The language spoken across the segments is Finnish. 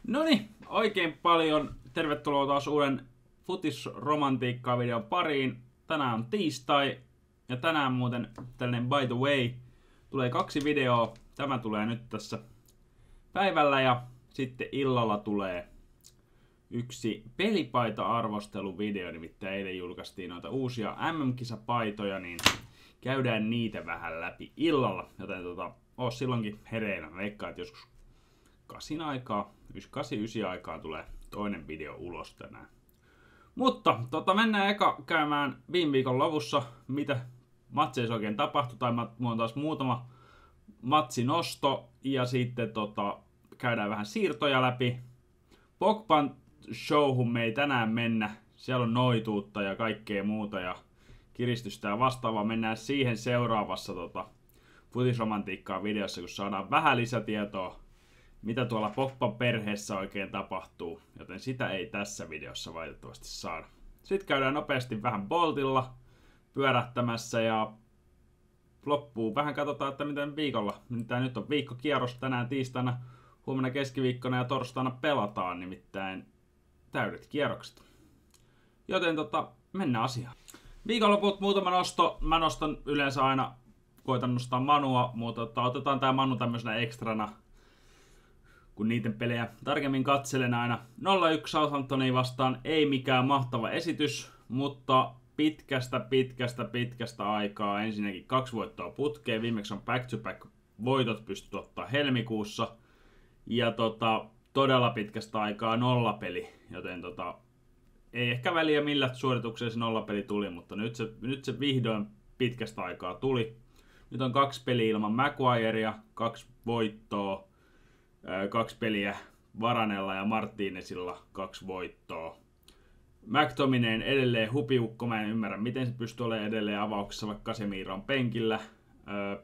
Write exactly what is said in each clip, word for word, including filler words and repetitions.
Noniin, oikein paljon tervetuloa taas uuden futisromantiikkaa-videon pariin. Tänään on tiistai ja tänään muuten tällainen by the way tulee kaksi videoa. Tämä tulee nyt tässä päivällä ja sitten illalla tulee yksi pelipaita-arvosteluvideo. Nimittäin eilen julkaistiin noita uusia M M-kisapaitoja, niin käydään niitä vähän läpi illalla. Joten tota, oo silloinkin hereillä. Veikkaan, että joskus kasin aikaa, kahdeksan yhdeksän aikaa tulee toinen video ulos tänään. Mutta tota, mennään eka käymään viime viikon lopussa, mitä matseissa oikein tapahtui, tai mulla on taas muutama matsinosto, ja sitten tota, käydään vähän siirtoja läpi. Pogban showhun me ei tänään mennä, siellä on noituutta ja kaikkea muuta, ja kiristystä ja vastaavaa. Mennään siihen seuraavassa tota, futisromantiikkaa videossa, kun saadaan vähän lisätietoa, mitä tuolla Pogban perheessä oikein tapahtuu, joten sitä ei tässä videossa valitettavasti saada. Sitten käydään nopeasti vähän Boltilla pyörähtämässä ja loppuu vähän katsotaan, että miten viikolla. Nimittäin nyt on viikkokierros tänään tiistaina, huomenna keskiviikkona ja torstaina pelataan, nimittäin täydet kierrokset. Joten tota, mennään asiaan. Viikonloput muutama nosto. Mä nostan yleensä aina, koitan nostaa Manua, mutta tota, otetaan tää Manu tämmöisenä ekstrana, kun niiden pelejä tarkemmin katselen aina. nolla yksi Southamptonia vastaan ei mikään mahtava esitys, mutta pitkästä, pitkästä, pitkästä aikaa ensinnäkin kaksi voittoa putkeen. Viimeksi on back-to-back voitot pystytty ottaa helmikuussa. Ja tota, todella pitkästä aikaa nollapeli, joten tota, ei ehkä väliä millä suorituksella se nollapeli tuli, mutta nyt se, nyt se vihdoin pitkästä aikaa tuli. Nyt on kaksi peliä ilman Maguirea, kaksi voittoa. Kaksi peliä Varanella ja Martinezilla, kaksi voittoa. McTominay edelleen hupiukko, mä en ymmärrä miten se pystyy olemaan edelleen avauksessa, vaikka Casemiro on penkillä. Öö,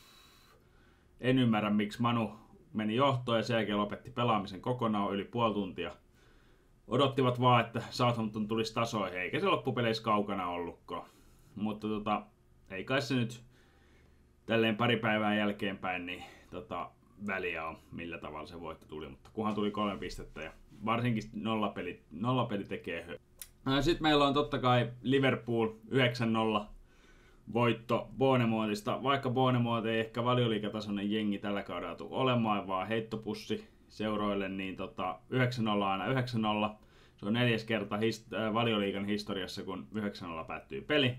en ymmärrä miksi Manu meni johtoon ja sen jälkeen lopetti pelaamisen kokonaan yli puoli tuntia. Odottivat vaan, että Southampton tulisi tasoihin, eikä se loppupeleissä kaukana ollutkaan. Mutta tota, ei kai se nyt tälleen pari päivää jälkeenpäin, niin tota, väliä on, millä tavalla se voitto tuli, mutta kunhan tuli kolme pistettä ja varsinkin nollapeli, nollapeli tekee hö. Sitten meillä on totta kai Liverpool yhdeksän nolla voitto Bournemouthista, vaikka Bournemouth ei ehkä valioliigatasoinen jengi tällä kaudella tule olemaan, vaan heittopussi seuroille, niin tota, yhdeksän nolla aina yhdeksän nolla. Se on neljäs kerta hist- äh, valioliigan historiassa, kun yhdeksän nolla päättyy peli.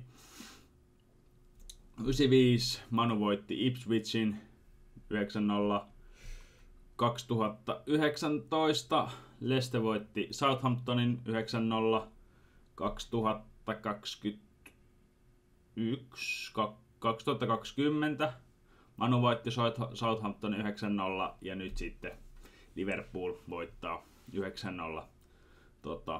yhdeksänkymmentäviisi Manu voitti Ipswichin yhdeksän nolla. kaksituhattayhdeksäntoista Leicester voitti Southamptonin yhdeksän nolla. kaksituhattakaksikymmentäyksi kaksituhattakaksikymmentä Manu voitti Southamptonin yhdeksän nolla ja nyt sitten Liverpool voittaa yhdeksän nolla tota,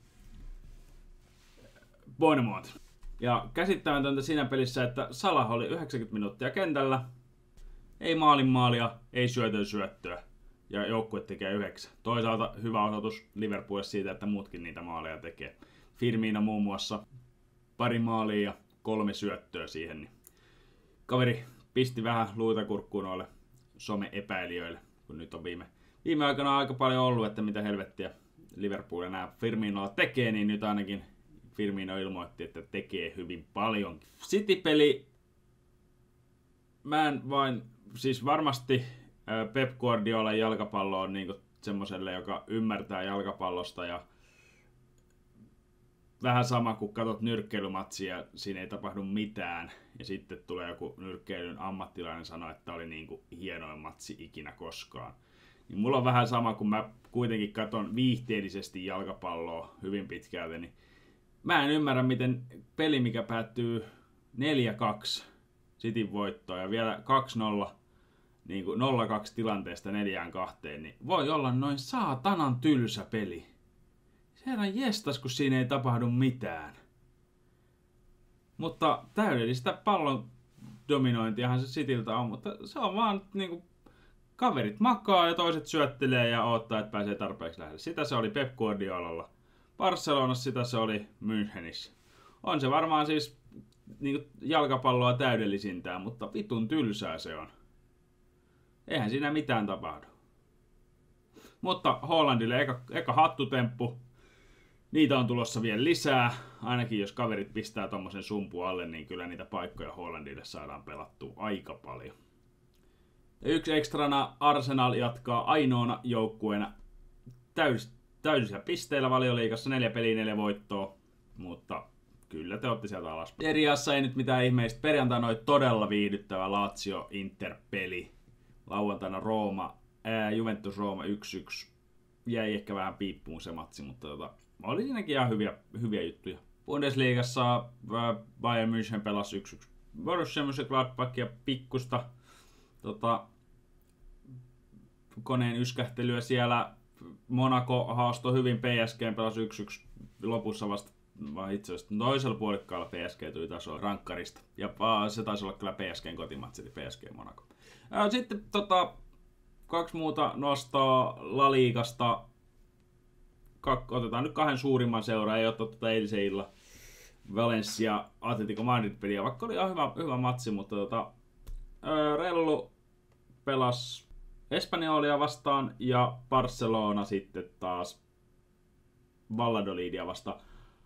Bournemouth. Ja käsittämätöntä siinä pelissä, että Salah oli yhdeksänkymmentä minuuttia kentällä. Ei maalin maalia, ei syötön syöttöä. Ja joukkue tekee yhdeksän. Toisaalta hyvä osoitus Liverpoolissa siitä, että muutkin niitä maaleja tekee. Firmino muun muassa pari maalia ja kolme syöttöä siihen. Niin kaveri pisti vähän luita kurkkuun noille some-epäilijöille, kun nyt on viime, viime aikana aika paljon ollut, että mitä helvettiä Liverpool ja nämä Firminolla tekee, niin nyt ainakin Firmino ilmoitti, että tekee hyvin paljon. City-peli, mä en vain, siis varmasti Pep Guardiolan jalkapallo on niinku semmoselle, joka ymmärtää jalkapallosta ja vähän sama kuin katsot nyrkkeilymatsia, siinä ei tapahdu mitään ja sitten tulee joku nyrkkeilyn ammattilainen sanoa, että oli niinku hienoin matsi ikinä koskaan. Niin mulla on vähän sama, kun mä kuitenkin katson viihteellisesti jalkapalloa hyvin pitkälti, niin mä en ymmärrä miten peli, mikä päättyy neljä kaksi Cityn voittoon ja vielä kaksi nolla niin kuin nolla kaksi tilanteesta neljään kahteen, niin voi olla noin saatanan tylsä peli. Herran jestas, kun siinä ei tapahdu mitään. Mutta täydellistä pallon dominointiahan se Cityltä on, mutta se on vaan niin kuin kaverit makaa ja toiset syöttelee ja odottaa, että pääsee tarpeeksi lähelle. Sitä se oli Pep Guardiolalla Barcelonassa, sitä se oli Münchenissä. On se varmaan siis niin kuin jalkapalloa täydellisintään, mutta vitun tylsää se on. Eihän siinä mitään tapahdu. Mutta Haalandille eka, eka hattutemppu. Niitä on tulossa vielä lisää. Ainakin jos kaverit pistää tommosen sumpu alle, niin kyllä niitä paikkoja Haalandille saadaan pelattua aika paljon. Ja yksi ekstrana Arsenal jatkaa ainoana joukkueena täys, täysillä pisteillä Valioliigassa. Neljä peliä, neljä voittoa. Mutta kyllä te otte sieltä alas. Seriassa ei nyt mitään ihmeistä. Perjantaina oli todella viihdyttävä Lazio-Inter-peli. Lauantaina Rooma, ää, Juventus Rooma yksi yksi. Jäi ehkä vähän piippuun se matsi, mutta tota, oli siinäkin ihan hyviä, hyviä juttuja. Bundesliigassa ää, Bayern München pelasi yksi yksi Borussia Mönchengladbachia pikkusta tota, koneen yskähtelyä siellä. Monaco haastoi hyvin P S G, pelasi yksi yksi lopussa vasta, vaan itse asiassa toisella puolikkaalla P S G tuli tasoa rankkarista. Ja se taisi olla kyllä P S G:n kotimatsi, P S G Monaco. Sitten tota, kaksi muuta nostoa La Ligasta. Kak, otetaan nyt kahden suurimman seuraa, ei ottaa tuota eilisen illan Valencia Atletico Madrid-peliä, vaikka oli ihan hyvä, hyvä matsi, mutta tota, Rellu pelasi Espanjolia vastaan ja Barcelona sitten taas Valladolidia vastaan.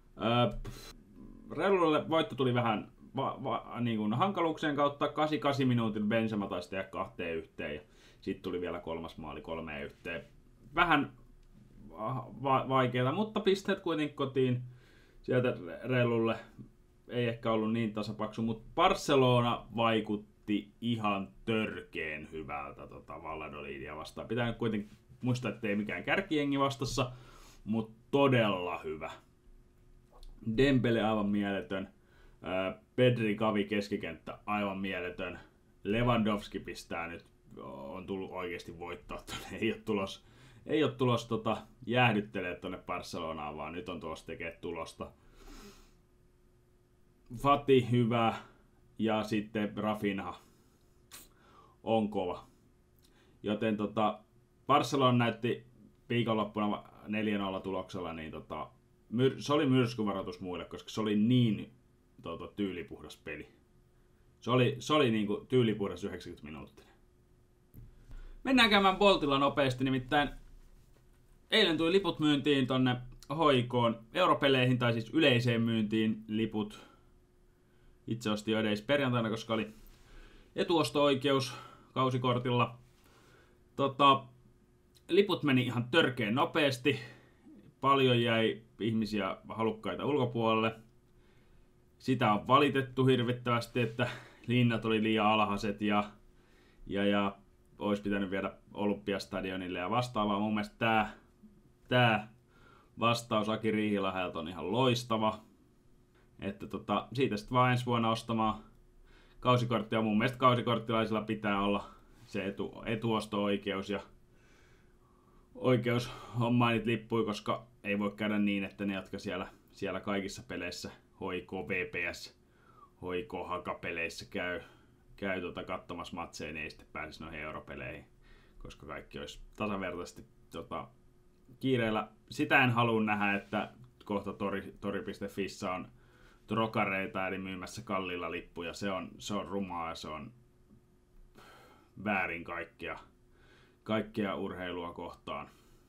Rellulle voitto tuli vähän va, va, niin kuin hankaluuksien kautta, kahdeksankymmentäkahdeksan minuutin Benzema taisi tehdä kahteen yhteen ja sitten tuli vielä kolmas maali kolmeen yhteen. Vähän va- vaikeaa, mutta pisteet kuitenkin kotiin sieltä Rellulle. Ei ehkä ollut niin tasapaksu, mutta Barcelona vaikutti ihan törkeen hyvältä tota Valladolidia vastaan. Pitää nyt kuitenkin muistaa, että ei mikään kärkijengi vastassa, mutta todella hyvä. Dembele aivan mieletön. Pedri Gavi keskikenttä aivan mieletön. Lewandowski pistää nyt, on tullut oikeasti voittaa tuonne. Ei ole tulos, ei ole tulos tota, jäähdyttelee tuonne Barcelonaan, vaan nyt on tulossa tekee tulosta. Fati hyvä ja sitten Rafinha on kova. Joten tota, Barcelona näytti viikonloppuna neljä nolla tuloksella, niin tota, myr- se oli myrskyvaroitus muille, koska se oli niin tota, tyylipuhdas peli. Se oli, se oli niinku tyylipuhdas yhdeksänkymmentä minuuttia. Mennään käymään Boltilla nopeasti, nimittäin eilen tuli liput myyntiin tonne Hoikoon europeleihin, tai siis yleiseen myyntiin liput. Itse ostin jo edes perjantaina, koska oli etuosto-oikeus kausikortilla. Tota, liput meni ihan törkeen nopeasti. Paljon jäi ihmisiä halukkaita ulkopuolelle. Sitä on valitettu hirvittävästi, että linnat oli liian alhaiset ja, ja, ja olisi pitänyt viedä Olympiastadionille ja vastaavaa. Mun mielestä tää, tää vastaus Aki Riihiläheltä on ihan loistava. Että tota, siitä sitten vaan ensi vuonna ostamaan kausikorttia. Mun mielestä kausikorttilaisilla pitää olla se etu, etuosto-oikeus ja oikeus hommaa niitä lippuja, koska ei voi käydä niin, että ne, jotka siellä, siellä kaikissa peleissä, H I K, V P S, H I K, Haka-peleissä käy, käy tota katsomassa matseja, niin ei sitten pääsisi noihin europeleihin, koska kaikki olisi tasavertaisesti tota, kiireellä. Sitä en halua nähdä, että kohta tori, tori piste fissä on trokareita, eli myymässä kalliilla lippuja. Se on, se on rumaa ja se on väärin kaikkea, kaikkea urheilua kohtaan.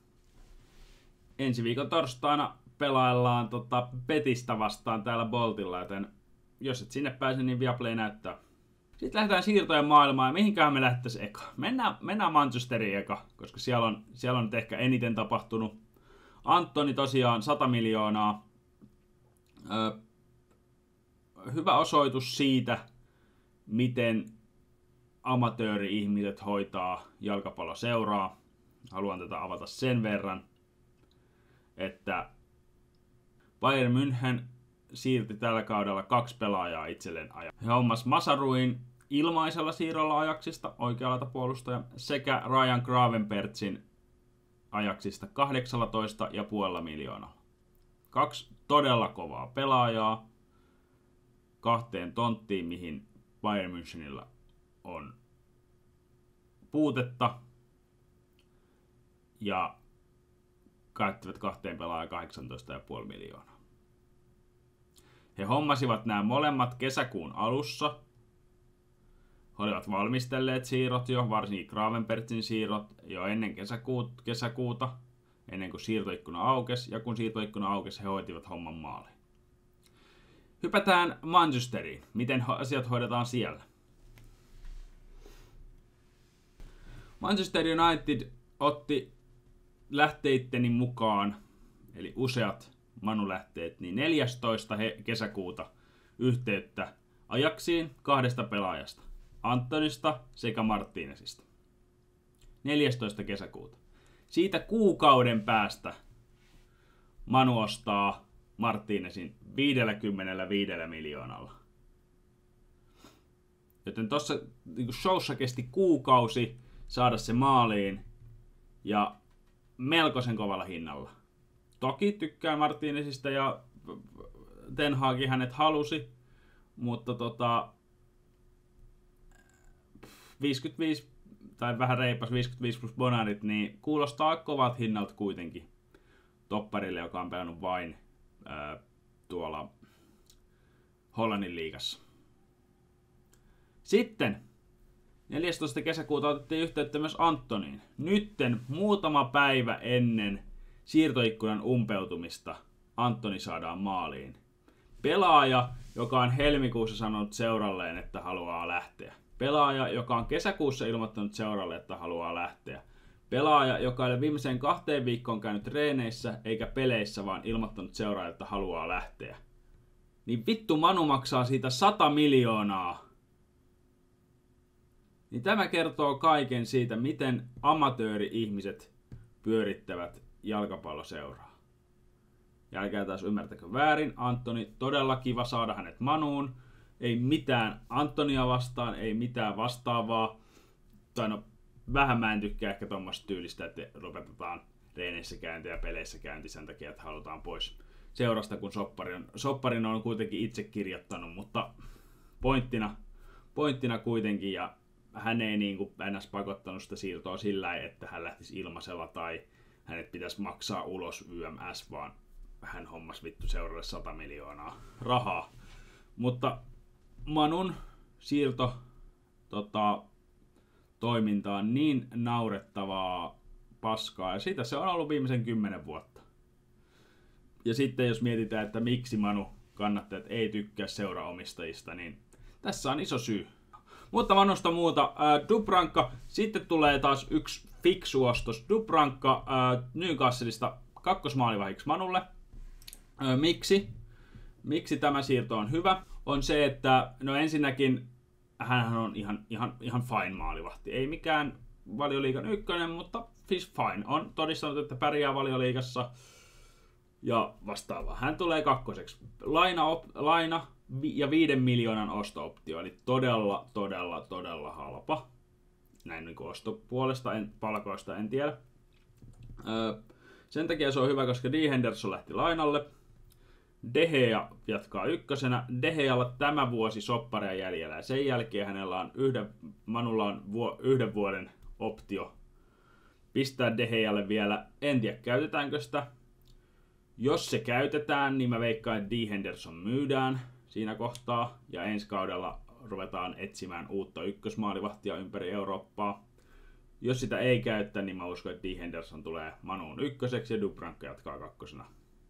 Ensi viikon torstaina pelaillaan tota Betistä vastaan täällä Boltilla, joten jos et sinne pääse, niin Viaplay näyttää. Sitten lähdetään siirtojen maailmaan, ja mihinkään me lähdettäisiin eka. Mennään, mennään Manchesteriin eka, koska siellä on, siellä on nyt ehkä eniten tapahtunut. Antoni tosiaan sata miljoonaa. Öö, hyvä osoitus siitä, miten amatööri-ihmiset hoitaa jalkapalloseuraa. Haluan tätä avata sen verran, että Bayern München siirti tällä kaudella kaksi pelaajaa itselleen ajan. He hommas Masaruin ilmaisella siirrolla Ajaxista, oikealta puolustaja, sekä Ryan Gravenbertsin Ajaxista kahdeksantoista pilkku viisi miljoonaa. Kaksi todella kovaa pelaajaa kahteen tonttiin, mihin Bayern Münchenillä on puutetta, ja käyttivät kahteen pelaajaan kahdeksantoista pilkku viisi miljoonaa. He hommasivat nämä molemmat kesäkuun alussa. He olivat valmistelleet siirrot jo, varsinkin Gravenbertsin siirrot, jo ennen kesäkuuta, kesäkuuta, ennen kuin siirtoikkuna aukesi, ja kun siirtoikkuna aukesi, he hoitivat homman maaliin. Hypätään Manchesteriin. Miten asiat hoidetaan siellä? Manchester United otti lähteitteni mukaan, eli useat Manu-lähteet, niin neljästoista kesäkuuta yhteyttä Ajaxiin kahdesta pelaajasta, Antonista sekä Martinezista. neljästoista kesäkuuta. Siitä kuukauden päästä Manu ostaa Martinezin viisikymmentäviisi miljoonalla. Joten tuossa niin showssa kesti kuukausi saada se maaliin ja melkoisen kovalla hinnalla. Toki tykkään Martinezista ja Ten Hag hänet halusi, mutta tota, viisikymmentäviisi tai vähän reipas viisikymmentäviisi plus bonarit, niin kuulostaa kovat hinnalta kuitenkin topparille, joka on pelannut vain ää, tuolla Hollannin liigassa. Sitten neljästoista kesäkuuta otettiin yhteyttä myös Antoniin. Nytten muutama päivä ennen siirtoikkunan umpeutumista Antoni saadaan maaliin. Pelaaja, joka on helmikuussa sanonut seuralleen, että haluaa lähteä. Pelaaja, joka on kesäkuussa ilmoittanut seuralle, että haluaa lähteä. Pelaaja, joka ei ole viimeiseen kahteen viikkoon käynyt treeneissä eikä peleissä, vaan ilmoittanut seuraalle, että haluaa lähteä. Niin vittu Manu maksaa siitä sata miljoonaa. Niin tämä kertoo kaiken siitä, miten amatööri-ihmiset pyörittävät jalkapalloseuraa. Ja älkää taas ymmärtäkö väärin, Antoni, todella kiva saada hänet Manuun. Ei mitään Antonia vastaan, ei mitään vastaavaa. Tai no, vähän mä en tykkää ehkä tuommoista tyylistä, että lopetetaan reeneissä käynti ja peleissä käynti sen takia, että halutaan pois seurasta, kun soppari on, sopparin on kuitenkin itse kirjoittanut, mutta pointtina, pointtina kuitenkin, ja hän ei niin kuin ns. Pakottanut sitä siirtoa sillä, että hän lähtisi ilmaisella tai hänet pitäisi maksaa ulos Y M S, vaan hän hommas vittu seuralle sata miljoonaa rahaa. Mutta Manun siirto tota, toiminta on niin naurettavaa paskaa, ja sitä se on ollut viimeisen kymmenen vuotta. Ja sitten jos mietitään, että miksi Manu kannattajat ei tykkää seuraomistajista, niin tässä on iso syy. Mutta Manusta muuta. Ää, Dubravka, sitten tulee taas yksi fiksu ostos. Dubravka ää, Newcastlesta kakkosmaalivahiksi Manulle. Ää, miksi? Miksi tämä siirto on hyvä? On se, että no ensinnäkin hän on ihan, ihan, ihan fine maalivahti. Ei mikään Valioliigan ykkönen, mutta siis fine. On todistanut, että pärjää Valioliigassa ja vastaavaa. Hän tulee kakkoseksi. Laina, op, laina ja viiden miljoonan osto-optio, eli todella, todella, todella halpa. Näin niin kuin ostopuolesta, en, palkoista en tiedä. Öö, sen takia se on hyvä, koska Dee Henderson lähti lainalle. De Gea jatkaa ykkösenä. De Gealla tämä vuosi sopparia jäljellä. Ja sen jälkeen hänellä on yhden, Manulla on vuo, yhden vuoden optio pistää De Gealle vielä. En tiedä, käytetäänkö sitä. Jos se käytetään, niin mä veikkaan, että Dee Henderson myydään siinä kohtaa. Ja ensi kaudella ruvetaan etsimään uutta ykkösmaalivahtia ympäri Eurooppaa. Jos sitä ei käytä, niin mä uskon, että Dee Henderson tulee Manuun ykköseksi ja Dubravka jatkaa kakkosena.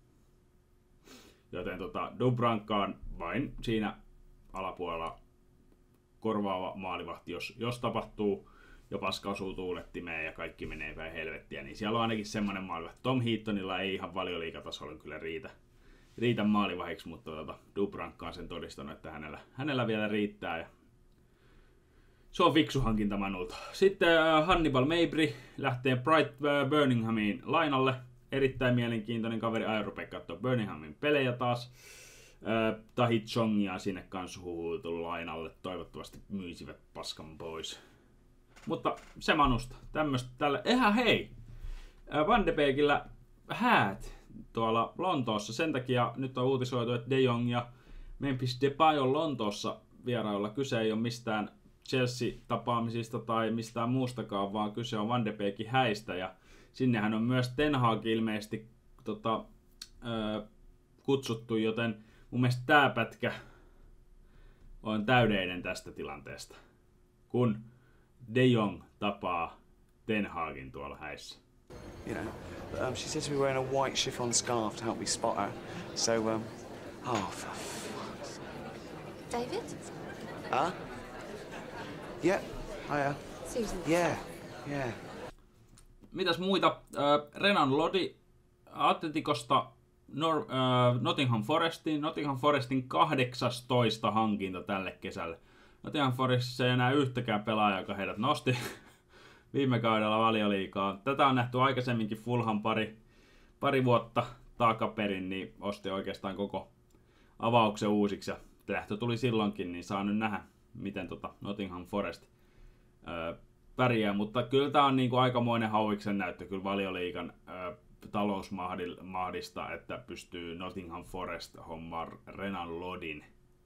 Joten tota, Dubravka on vain siinä alapuolella korvaava maalivahti. Jos, jos tapahtuu ja paska osuu tuulettimeen ja kaikki menee päin helvettiä, niin siellä on ainakin semmoinen maalivahti. Tom Heatonilla ei ihan Valioliigatasolla kyllä riitä, riitä maalivahiksi, mutta tota, Dubravka on sen todistanut, että hänellä, hänellä vielä riittää. Ja se on fiksu hankinta Manulta. Sitten äh, Hannibal Mejbri lähtee Bright äh, Birminghamiin lainalle. Erittäin mielenkiintoinen kaveri. Aion rupea katsoa Birminghamin pelejä taas. Äh, Tahi Chongia sinne kanssa huhuiltu lainalle. Toivottavasti myisivät paskan pois. Mutta se Manusta. Tämmöstä tällä. Ehä hei! Äh, Van de Beekillä häät tuolla Lontoossa. Sen takia nyt on uutisoitu, että De Jong ja Memphis Depay on Lontoossa vierailulla. Kyse ei ole mistään Chelsea-tapaamisista tai mistään muustakaan, vaan kyse on Van de Beekin häistä. Ja sinnehän on myös Ten Hag ilmeisesti tota, ö, kutsuttu, joten mun mielestä tää pätkä on täydellinen tästä tilanteesta. kun De Jong tapaa Ten Hagin tuolla häissä. You know, um, she said to me wearing a white chiffon scarf to help me spot her. So, um, oh, for fuck's sake. David? Huh? Yeah, hiya. Susan? Yeah, yeah. Mitäs muita? Äh, Renan Lodi Atleticosta Nor- äh, Nottingham Forestiin. Nottingham Forestin kahdeksastoista hankinta tälle kesälle. Nottingham Forestissa ei enää yhtäkään pelaajaa, joka heidät nosti viime kaudella Valioliigaa. Tätä on nähty aikaisemminkin. Fulham pari, pari vuotta takaperin, niin osti oikeastaan koko avauksen uusiksi. Ja lähtö tuli silloinkin, niin saa nyt nähdä, miten tota Nottingham Forest öö, pärjää. Mutta kyllä tämä on niinku aikamoinen hauiksen näyttö kyllä Valioliigan öö, talousmahdista, että pystyy Nottingham Forest hommaan Renan Lodin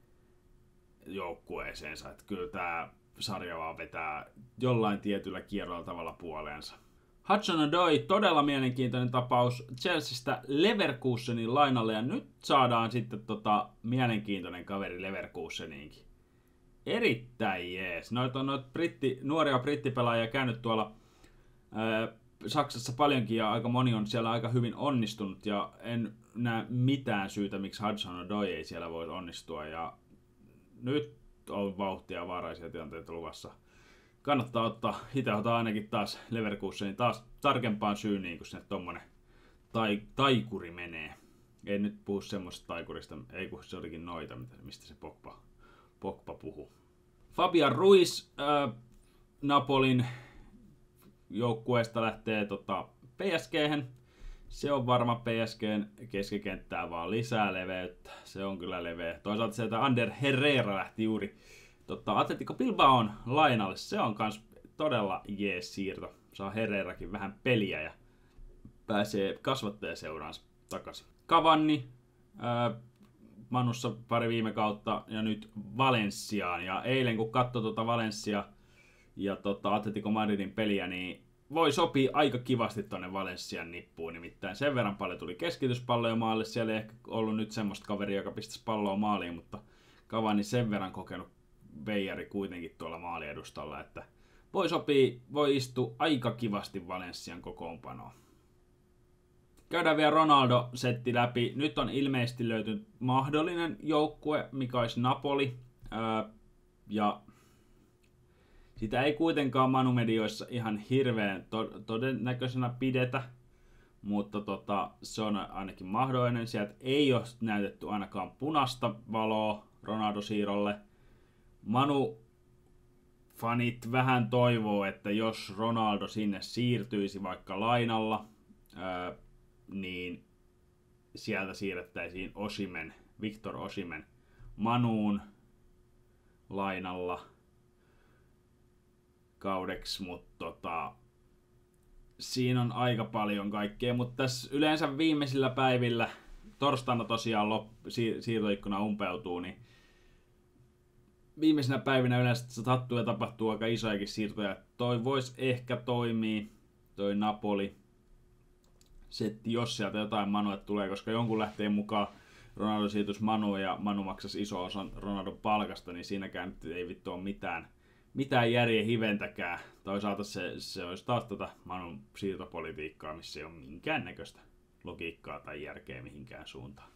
joukkueeseensa. Että kyllä tämä sarja vaan vetää jollain tietyllä kierrolla tavalla puoleensa. Hudson-Odoi, todella mielenkiintoinen tapaus Chelseastä Leverkusenin lainalle, ja nyt saadaan sitten tota mielenkiintoinen kaveri Leverkuseniinkin. Erittäin jees. Noita on noita britti, nuoria brittipelaajia käynyt tuolla ää, Saksassa paljonkin, ja aika moni on siellä aika hyvin onnistunut, ja en näe mitään syytä, miksi Hudson-Odoi ei siellä voi onnistua, ja nyt on vauhtia ja vaaraisia tilanteita luvassa. Kannattaa ottaa, itse ottaa ainakin taas Leverkusenin taas tarkempaan syyniin, kun sinne tommonen tai, taikuri menee. Ei nyt puhu semmoista taikurista, ei kun se olikin noita, mistä se Pogba, Pogba puhuu. Fabian Ruiz äh, Napolin joukkueesta lähtee tota, P S G:hen. Se on varma P S G:n keskikenttää vaan lisää leveyttä. Se on kyllä leveä. Toisaalta sieltä Ander Herrera lähti juuri tota, Atletico Bilbaon lainalle. Se on kans todella jees siirto. Saa Herrerakin vähän peliä ja pääsee kasvattajaseuraansa takaisin. Cavani ää, Manussa pari viime kautta ja nyt Valenciaan. Ja eilen kun katsoi tuota Valencia ja tota Atletico Madridin peliä, niin voi sopii aika kivasti tonne Valencian nippuun, nimittäin sen verran paljon tuli keskityspalloja maalle. Siellä ei ehkä ollut nyt semmoista kaveria, joka pistäisi palloa maaliin, mutta Cavani sen verran kokenut veijari kuitenkin tuolla maaliedustalla, että voi sopii, voi istua aika kivasti Valencian kokoonpanoon. Käydään vielä Ronaldo-setti läpi. Nyt on ilmeisesti löytynyt mahdollinen joukkue, mikä olisi Napoli, öö, ja sitä ei kuitenkaan Manu-medioissa ihan hirveän to- todennäköisenä pidetä, mutta tota, se on ainakin mahdollinen. Sieltä ei ole näytetty ainakaan punaista valoa Ronaldo-siirrolle. Manu-fanit vähän toivoo, että jos Ronaldo sinne siirtyisi vaikka lainalla, ää, niin sieltä siirrettäisiin Osimhen, Victor Osimhen Manuun lainalla kaudeksi, mutta tota, siinä on aika paljon kaikkea, mutta tässä yleensä viimeisillä päivillä, torstaina tosiaan lop, siir, siirtoikkuna umpeutuu, niin viimeisinä päivinä yleensä se sattuu ja tapahtuu aika isojakin siirtoja. Toi voisi ehkä toimia, toi Napoli setti, jos sieltä jotain Manua tulee, koska jonkun lähtee mukaan Ronaldo siirtys Manuun ja Manu maksasi iso osan Ronaldon palkasta, niin siinäkään nyt ei vittu ole mitään mitään järjen hiventäkään. Toisaalta se, se olisi taas tota Manun siirtopolitiikkaa, missä ei ole minkäännäköistä logiikkaa tai järkeä mihinkään suuntaan.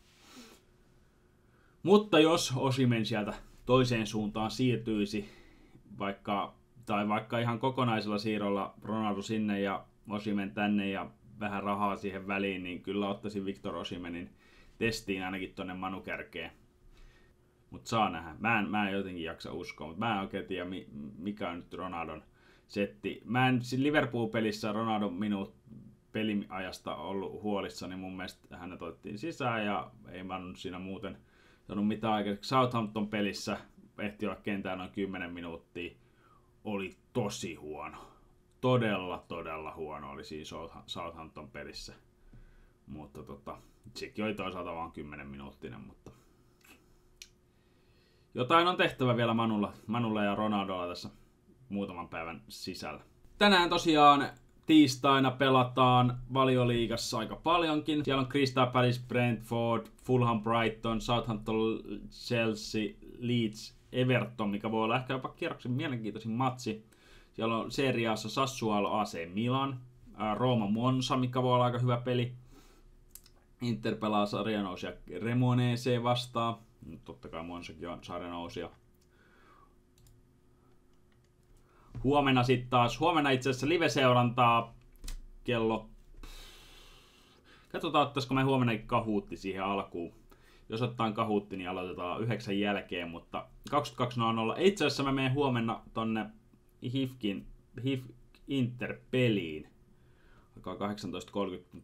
Mutta jos Osimhen sieltä toiseen suuntaan siirtyisi, vaikka, tai vaikka ihan kokonaisella siirrolla Ronaldo sinne ja Osimhen tänne ja vähän rahaa siihen väliin, niin kyllä ottaisin Victor Osimhenin testiin ainakin tonne Manu kärkeen. Mutta saa nähdä. Mä en, mä en jotenkin jaksa uskoa, mutta mä en oikein tiedä, mikä on nyt Ronaldon setti. Mä en Liverpool-pelissä Ronaldon minut peliajasta ollut huolissani. Mun mielestä hänet otettiin sisään ja ei mä nyt siinä muuten sanonut mitään aikaiseksi. Southampton-pelissä ehti olla kentään noin kymmenen minuuttia. Oli tosi huono. Todella, todella huono oli siinä Southampton-pelissä. Mutta tota, sekin oli toisaalta vaan kymmenen minuuttinen, mutta jotain on tehtävä vielä Manulla, Manulla ja Ronaldolla tässä muutaman päivän sisällä. Tänään tosiaan tiistaina pelataan Valioliigassa aika paljonkin. Siellä on Crystal Palace, Brentford, Fulham, Brighton, Southampton, Chelsea, Leeds, Everton, mikä voi olla ehkä jopa kierroksen mielenkiintoisin matsi. Siellä on Serie A:ssa Sassuolo A C Milan, Roma Monza, mikä voi olla aika hyvä peli. Inter pelaa sarjanousia Cremonese vastaan. Totta kai Monzakin on sarjanousia. Huomenna sitten taas, huomenna itse asiassa live-seurantaa kello... Katsotaan, ottaisiko me huomennakin Kahuutti siihen alkuun. Jos ottaa Kahuutti, niin aloitetaan yhdeksän jälkeen, mutta kaksikymmentäkaksi nolla nolla. Itse asiassa mä menen huomenna tonne Hifkin, Hif Inter-peliin. Alkaa kahdeksantoista kolmekymmentä.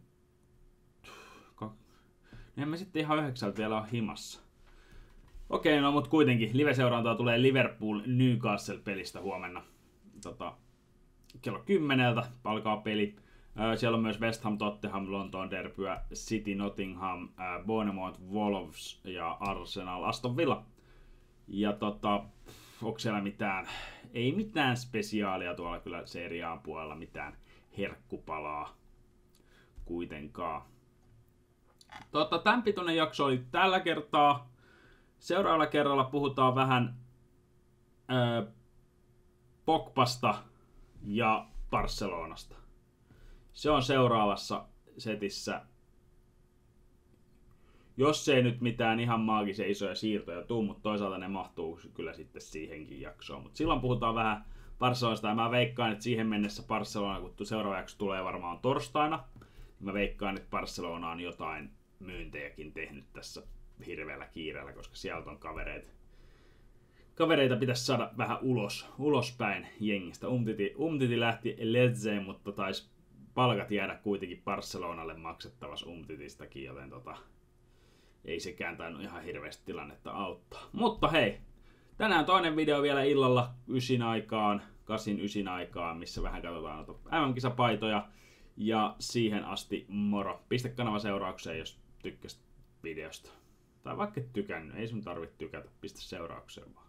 En mä sitten ihan yhdeksältä vielä ole himassa. Okei, no mut kuitenkin live-seurantaa tulee Liverpool Newcastle-pelistä huomenna. Tota, kello kymmeneltä alkaa peli. Siellä on myös West Ham, Tottenham, Lontoon derbyä, City, Nottingham, Bournemouth, Wolves ja Arsenal, Aston Villa. Ja tota, onko siellä mitään, ei mitään spesiaalia tuolla kyllä Serie A:n puolella, mitään herkkupalaa kuitenkaan. Tota, tämän pituinen jakso oli tällä kertaa. Seuraavalla kerralla puhutaan vähän ää, Pogbasta ja Barcelonasta. Se on seuraavassa setissä. Jos ei nyt mitään ihan maagisia isoja siirtoja tuu, mutta toisaalta ne mahtuu kyllä sitten siihenkin jaksoon. Mutta silloin puhutaan vähän Barcelonasta ja mä veikkaan, että siihen mennessä Barcelona, kun seuraava jakso tulee varmaan torstaina, niin mä veikkaan, että Barcelona on jotain myyntejäkin tehnyt tässä hirveällä kiireellä, koska sieltä on kavereita. Kavereita pitäisi saada vähän ulos, ulospäin jengistä. Umtiti, Umtiti lähti Ledzeen, mutta taisi palkat jäädä kuitenkin Barcelonalle maksettavassa Umtitistäkin, joten tota, ei sekään tainnut ihan hirveästi tilannetta auttaa. Mutta hei, tänään toinen video vielä illalla ysin aikaan, kasin ysin aikaan, missä vähän katsotaan noita M M-kisapaitoja. Ja siihen asti moro. Pistä kanava seuraukseen, jos tykkäsit videosta. Tai vaikka et tykännyt, ei sun tarvitse tykätä, pistä seuraukseen vaan.